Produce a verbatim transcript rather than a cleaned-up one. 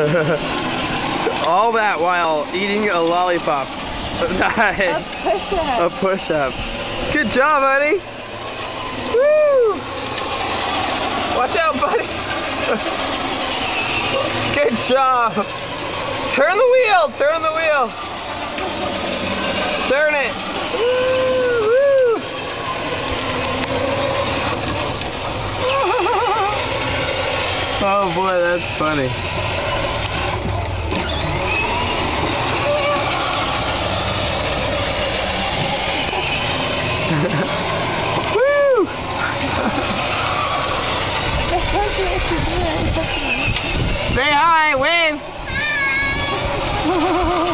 All that while eating a lollipop. Nice. A push-up. A push-up. Good job, buddy. Woo! Watch out, buddy. Good job. Turn the wheel. Turn the wheel. Turn it. Woo, woo. Oh boy, that's funny. Woo! Say hi, wave!